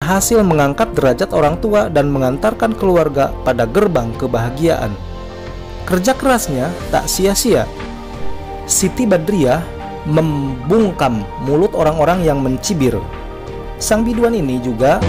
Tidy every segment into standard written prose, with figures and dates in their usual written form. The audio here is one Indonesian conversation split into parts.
berhasil mengangkat derajat orang tua dan mengantarkan keluarga pada gerbang kebahagiaan. Kerja kerasnya tak sia-sia. Siti Badriah membungkam mulut orang-orang yang mencibir. Sang biduan ini juga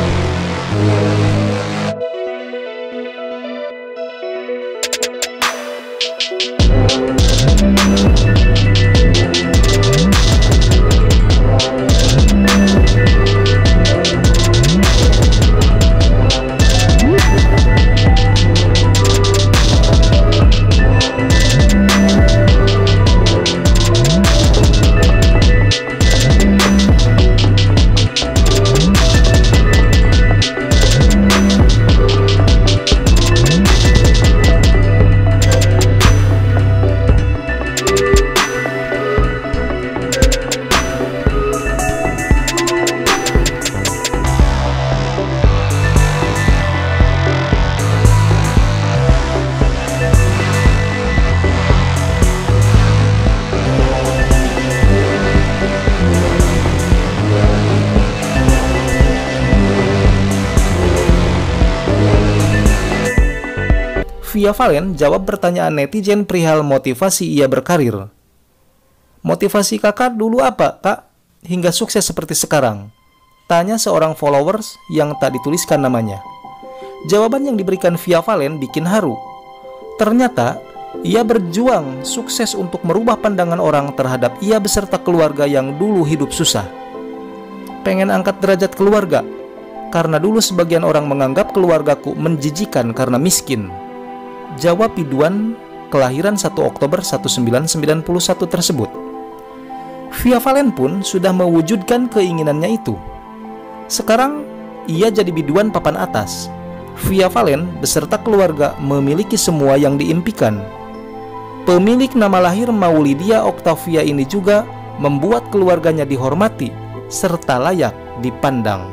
Via Valen jawab pertanyaan netizen perihal motivasi ia berkarir. Motivasi kakak dulu apa, kak? Hingga sukses seperti sekarang? Tanya seorang followers yang tak dituliskan namanya. Jawaban yang diberikan Via Valen bikin haru. Ternyata, ia berjuang sukses untuk merubah pandangan orang terhadap ia beserta keluarga yang dulu hidup susah. Pengen angkat derajat keluarga, karena dulu sebagian orang menganggap keluargaku menjijikan karena miskin. Jawab biduan kelahiran 1 Oktober 1991 tersebut. Via Valen pun sudah mewujudkan keinginannya itu. Sekarang ia jadi biduan papan atas. Via Valen beserta keluarga memiliki semua yang diimpikan. Pemilik nama lahir Maulidia Octavia ini juga membuat keluarganya dihormati serta layak dipandang.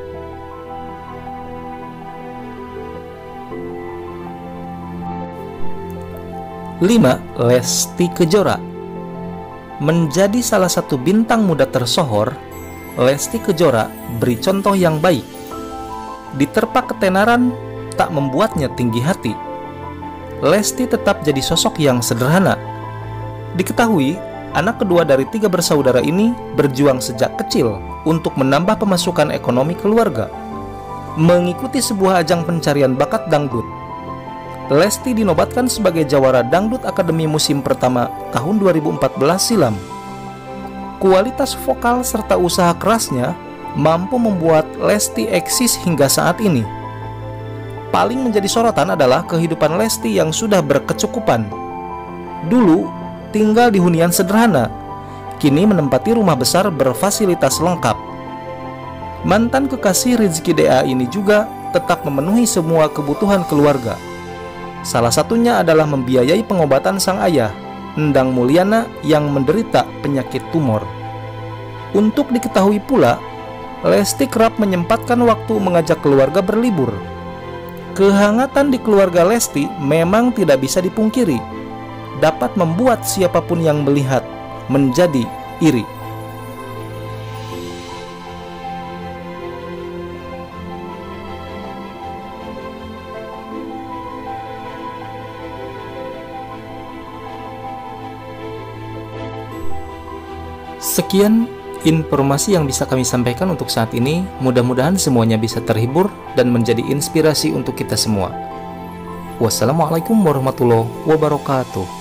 5. Lesti Kejora. Menjadi salah satu bintang muda tersohor, Lesti Kejora beri contoh yang baik. Diterpa ketenaran tak membuatnya tinggi hati. Lesti tetap jadi sosok yang sederhana. Diketahui, anak kedua dari 3 bersaudara ini berjuang sejak kecil untuk menambah pemasukan ekonomi keluarga. Mengikuti sebuah ajang pencarian bakat dangdut, Lesti dinobatkan sebagai jawara Dangdut Akademi musim pertama tahun 2014 silam. Kualitas vokal serta usaha kerasnya mampu membuat Lesti eksis hingga saat ini. Paling menjadi sorotan adalah kehidupan Lesti yang sudah berkecukupan. Dulu tinggal di hunian sederhana, kini menempati rumah besar berfasilitas lengkap. Mantan kekasih Rizky DA ini juga tetap memenuhi semua kebutuhan keluarga. Salah satunya adalah membiayai pengobatan sang ayah, Endang Mulyana, yang menderita penyakit tumor. Untuk diketahui pula, Lesti kerap menyempatkan waktu mengajak keluarga berlibur. Kehangatan di keluarga Lesti memang tidak bisa dipungkiri, dapat membuat siapapun yang melihat menjadi iri. Sekian informasi yang bisa kami sampaikan untuk saat ini. Mudah-mudahan semuanya bisa terhibur dan menjadi inspirasi untuk kita semua. Wassalamualaikum warahmatullahi wabarakatuh.